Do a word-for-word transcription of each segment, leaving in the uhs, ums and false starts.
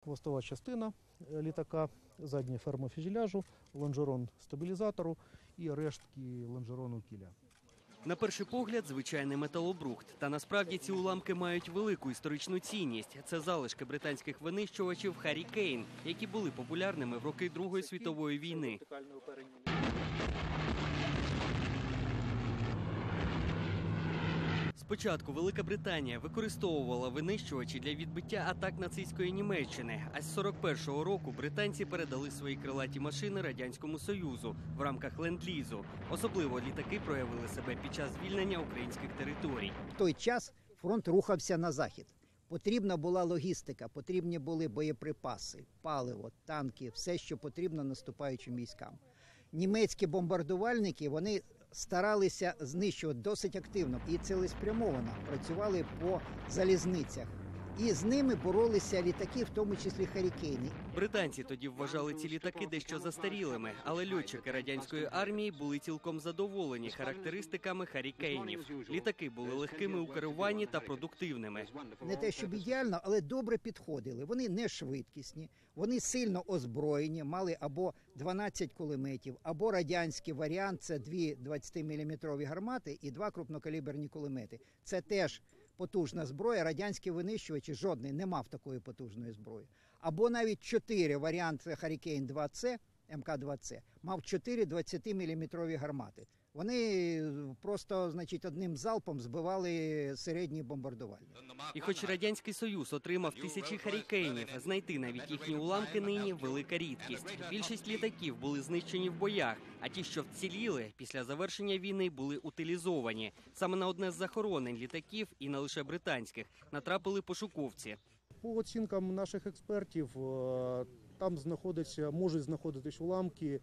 хвостова частина літака, задня ферма фюзеляжу, лонжерон стабілізатору і рештки лонжерону кіля. На перший погляд – звичайний металобрухт. Та насправді ці уламки мають велику історичну цінність. Це залишки британських винищувачів «Харрі Кейн», які були популярними в роки Другої світової війни. Спочатку Велика Британія використовувала винищувачі для відбиття атак нацистської Німеччини, а з сорок першого року британці передали свої крилаті машини Радянському Союзу в рамках ленд-лізу. Особливо літаки проявили себе під час звільнення українських територій. В той час фронт рухався на захід. Потрібна була логістика, потрібні були боєприпаси, паливо, танки, все, що потрібно наступаючим військам. Німецькі бомбардувальники, вони старалися знищувати досить активно і цілеспрямовано працювали по залізницях. І з ними боролися літаки, в тому числі «Харрі Кейни». Британці тоді вважали ці літаки дещо застарілими, але льотчики радянської армії були цілком задоволені характеристиками «Харрі Кейнів». Літаки були легкими у керуванні та продуктивними. Не те, щоб ідеально, але добре підходили. Вони не швидкісні, вони сильно озброєні, мали або дванадцять кулеметів, або радянський варіант – це дві двадцятиміліметрові гармати і два крупнокаліберні кулемети. Це теж потужна зброя, радянські винищувачі жодний не мав такої потужної зброї. Або навіть чотири варіанти «Харрі Кейн два С», М К два С, мав чотири двадцятиміліметрові гармати. Вони просто, значить, одним залпом збивали середні бомбардувальники. І хоч Радянський Союз отримав тисячі «Харрі Кейнів», знайти навіть їхні уламки нині – велика рідкість. Більшість літаків були знищені в боях, а ті, що вціліли, після завершення війни були утилізовані. Саме на одне з захоронень літаків, і не лише британських, натрапили пошуковці. По оцінкам наших експертів, там знаходяться, можуть знаходитись уламки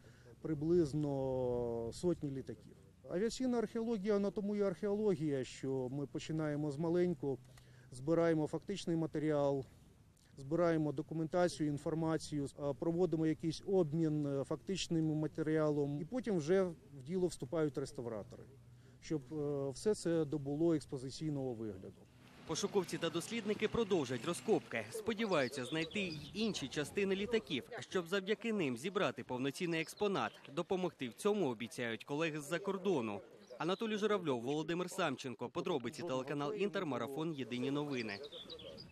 приблизно сотні літаків. Авіаційна археологія, на тому і археологія, що ми починаємо з маленьку, збираємо фактичний матеріал, збираємо документацію, інформацію, проводимо якийсь обмін фактичним матеріалом, і потім вже в діло вступають реставратори, щоб все це добуло експозиційного вигляду. Пошуковці та дослідники продовжать розкопки. Сподіваються знайти й інші частини літаків, щоб завдяки ним зібрати повноцінний експонат. Допомогти в цьому обіцяють колеги з-за кордону. Анатолій Журавльов, Володимир Самченко. Подробиці телеканал «Інтер», марафон «Єдині новини».